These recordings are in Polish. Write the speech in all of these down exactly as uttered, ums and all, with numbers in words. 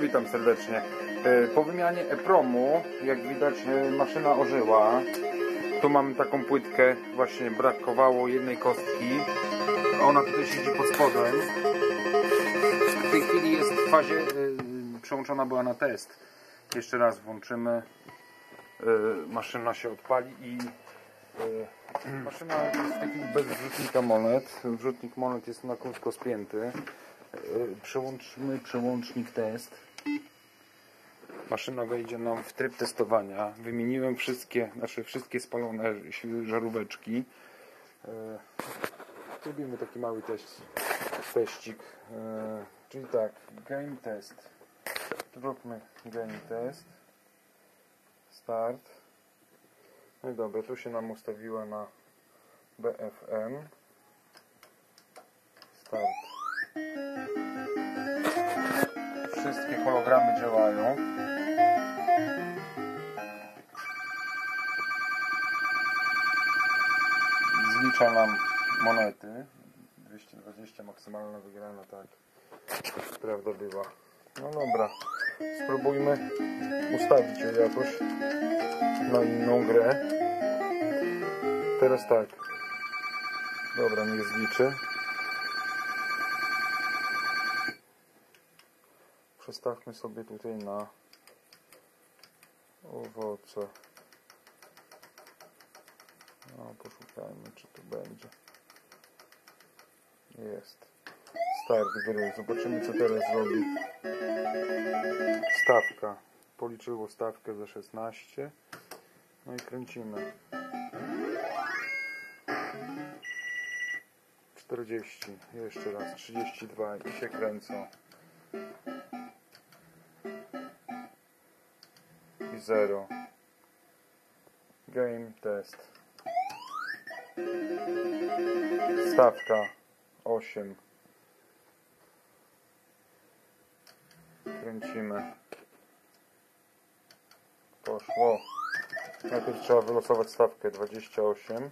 witam serdecznie. Po wymianie EPROMu, jak widać, maszyna ożyła. Tu mamy taką płytkę, właśnie brakowało jednej kostki. Ona tutaj siedzi pod spodem. W tej chwili jest w fazie, przełączona była na test. Jeszcze raz włączymy. Maszyna się odpali i maszyna jest w tej chwili bez wrzutnika monet. Wrzutnik monet jest na krótko spięty. Przełączmy przełącznik test. Maszyna wejdzie nam w tryb testowania. Wymieniłem wszystkie, znaczy wszystkie spalone żaróweczki. Zrobimy taki mały test, teścik. Czyli tak, game test. Zróbmy game test. Start. No i dobra, tu się nam ustawiła na B F M. Start. Wszystkie hologramy działają. Zlicza nam monety. dwieście dwadzieścia maksymalna wygrana, tak. Prawda bywa. No dobra. Spróbujmy ustawić je jakoś na inną grę. Teraz tak. Dobra, niech zliczy. Przestawmy sobie tutaj na owoce. No, poszukajmy, czy tu będzie. Jest. Start gry. Zobaczymy, co teraz robi. Stawka. Policzyło stawkę za szesnaście. No i kręcimy. czterdzieści. Jeszcze raz. trzydzieści dwa. I się kręcą. I zero. Game test. Stawka osiem. Kręcimy. Poszło. Najpierw trzeba wylosować stawkę dwadzieścia osiem.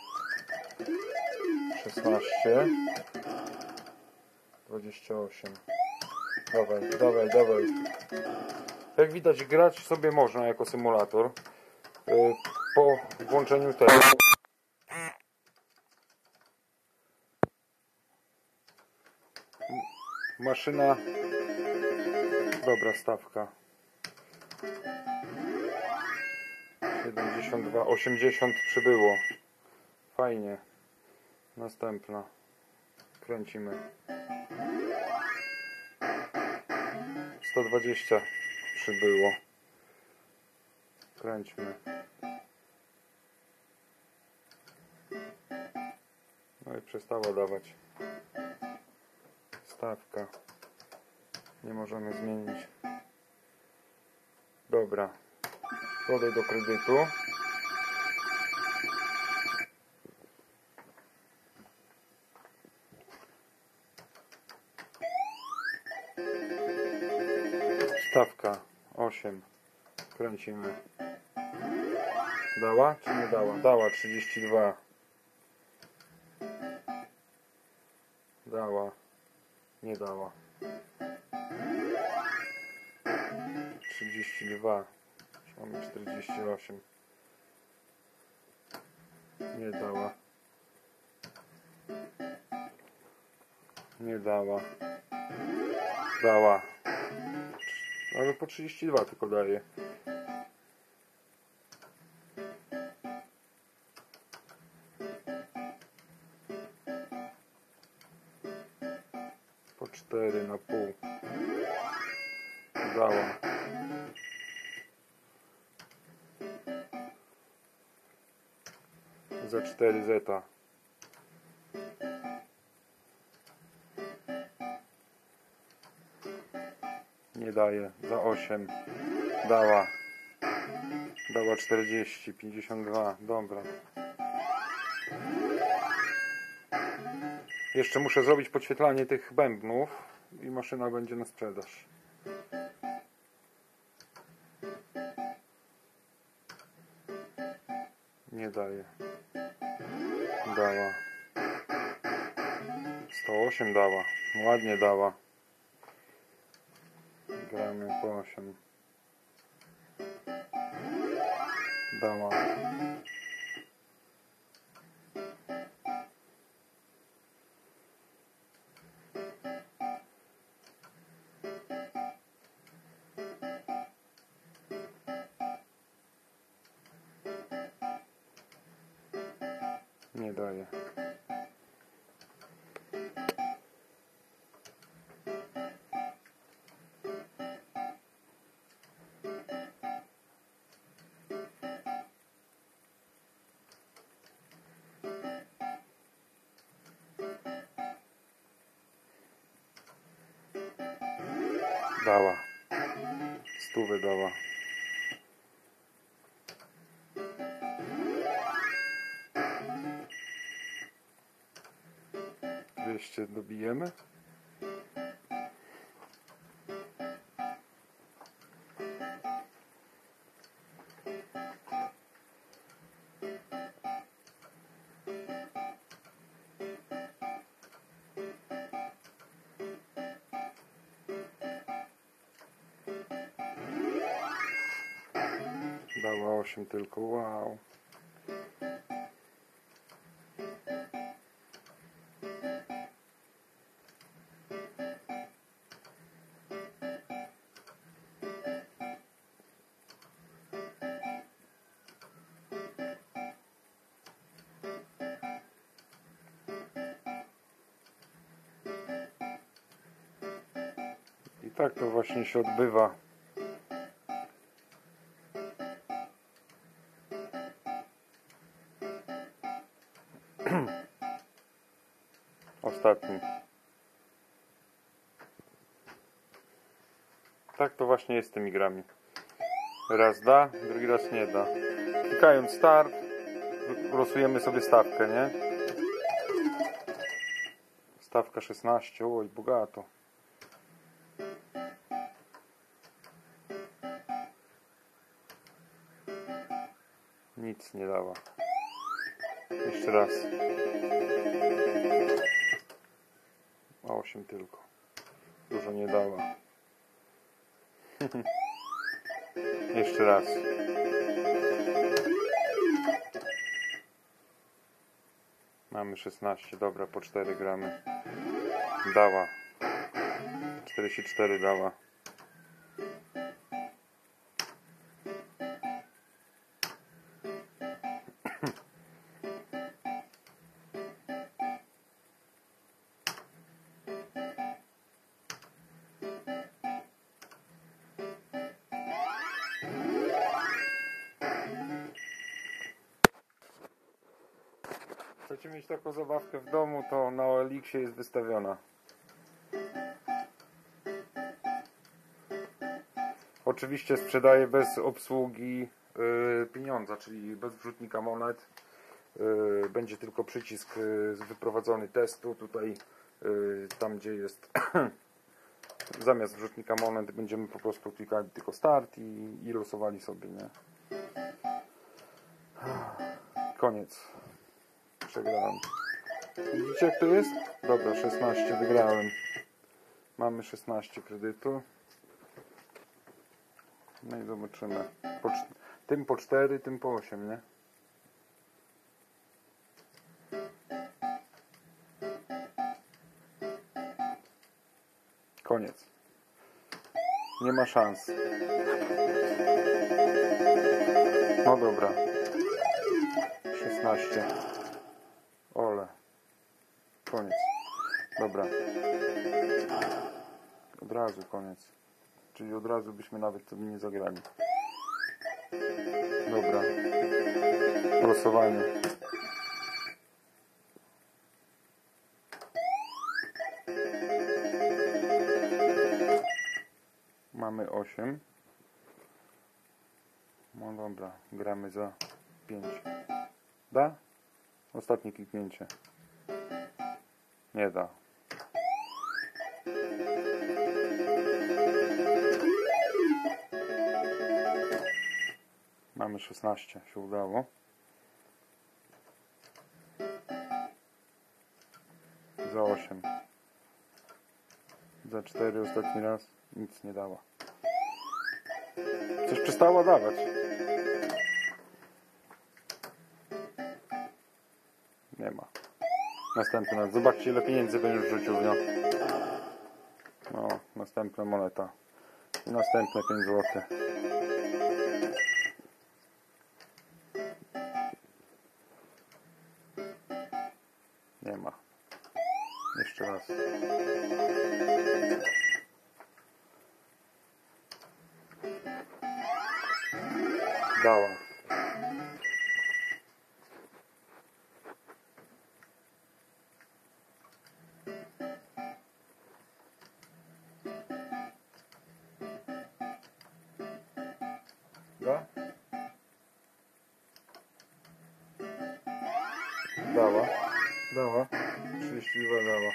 szesnaście. dwadzieścia osiem. Dawaj, dawaj, dawaj. Jak widać, grać sobie można jako symulator. Po włączeniu tego. Maszyna. Dobra stawka. siedemdziesiąt dwa, osiemdziesiąt przybyło. Fajnie. Następna. Kręcimy. sto dwadzieścia przybyło. Kręćmy. No i przestała dawać. Stawka. Nie możemy zmienić. Dobra. Dodaj do kredytu. Stawka osiem. Kręcimy. Dała czy nie dała? Dała trzydzieści dwa. Dała. Nie dała. trzydzieści dwa. Mamy czterdzieści osiem. Nie dała. Nie dała. Dała. Ale po trzydzieści dwa tylko daje. Po cztery na pół. Dała. Za cztery zeta. Nie daje. Za osiem. Dała. Dała czterdzieści. pięćdziesiąt dwa. Dobra. Jeszcze muszę zrobić podświetlanie tych bębnów i maszyna będzie na sprzedaż. Nie daje. Dała. sto osiem dała. Ładnie dała. gramy po osiem. Dała. Nie daje. Dała. Stówę dała. Dwieście dobijemy. Dała osiem tylko, wow. I tak to właśnie się odbywa. Ostatni. Tak to właśnie jest z tymi grami. Raz da, drugi raz nie da. Klikając start, losujemy sobie stawkę, nie? Stawka szesnaście, oj, bogato. Nic nie dała. Jeszcze raz. osiem tylko. Dużo nie dała. Jeszcze raz. Mamy szesnaście, dobra, po cztery gramy. Dała. czterdzieści cztery dała. Chcecie mieć taką zabawkę w domu, to na O L X jest wystawiona. Oczywiście sprzedaję bez obsługi yy, pieniądza, czyli bez wrzutnika monet. Yy, będzie tylko przycisk yy, wyprowadzony testu. Tutaj, yy, tam gdzie jest zamiast wrzutnika monet, będziemy po prostu klikali tylko start i, i losowali sobie, nie? Koniec. Przegrałem. Widzicie, jak to jest? Dobra, szesnaście wygrałem. Mamy szesnaście kredytu. No i zobaczymy. Po, tym po cztery, tym po osiem, nie? Koniec. Nie ma szans. No dobra. szesnaście. Ole. Koniec. Dobra. Od razu koniec. Czyli od razu byśmy nawet sobie nie zagrali. Dobra. Losowanie. Mamy osiem. No dobra. Gramy za pięć. Da? Ostatnie kliknięcie. Nie da. Mamy szesnaście, się udało. Za osiem. Za cztery ostatni raz nic nie dała. Coś przestało dawać. Nie ma. Następny. Zobaczcie, ile pieniędzy będziesz rzucił w nią. No, następna moneta. I następne pięć złotych. Nie ma. Jeszcze raz. Dała. Da? Dała. Dała. trzydzieści dwa dała.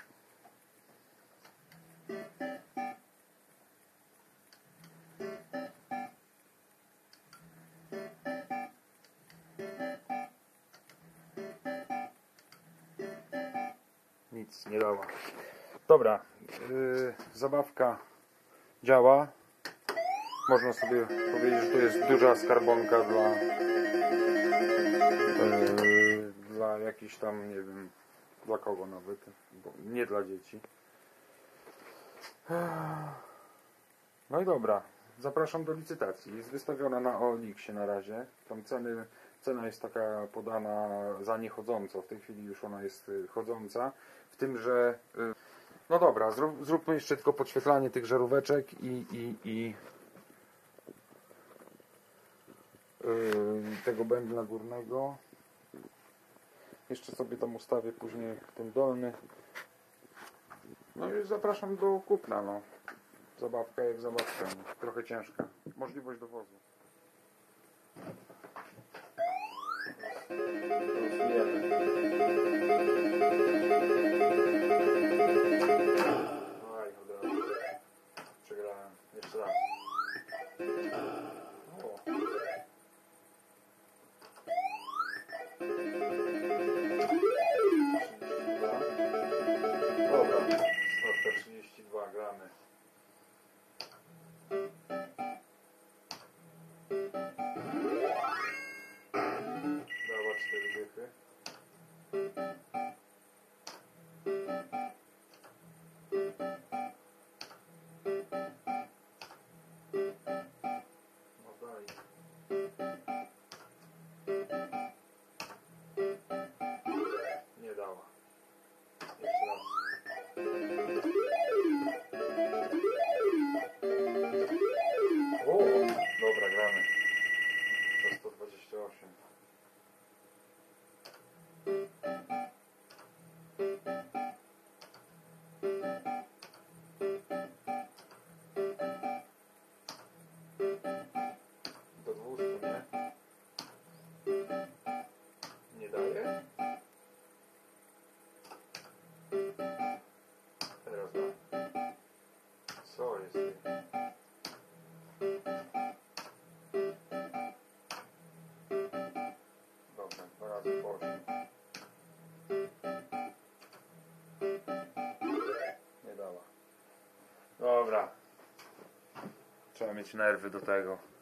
Nic nie dała. Dobra. Yy, zabawka działa. Można sobie powiedzieć, że to jest duża skarbonka dla yy, dla jakichś tam, nie wiem, dla kogo nawet, bo nie dla dzieci. No i dobra, zapraszam do licytacji. Jest wystawiona na O L X na razie. Tam ceny, cena jest taka podana za niechodząco. W tej chwili już ona jest chodząca. W tym, że yy, no dobra, zrób, zróbmy jeszcze tylko podświetlanie tych żaróweczek i, i, i yy, tego bębna górnego. Jeszcze sobie tam ustawię później ten dolny. No i zapraszam do kupna. No. Zabawka jak zabawka. No. Trochę ciężka. Możliwość dowozu. Oj, od razu. Przegrałem. Jeszcze raz. O. Dobra, sto trzydzieści dwa gramy. Dała cztery dychy. No daj. Nie dała. Jeszcze raz. O, dobra, gramy. To sto dwadzieścia osiem. Do dwustu, nie? Nie daje? Teraz da. Co jest? Dobra, dwa razy po osiem. Nie dała. Dobra. Trzeba mieć nerwy do tego.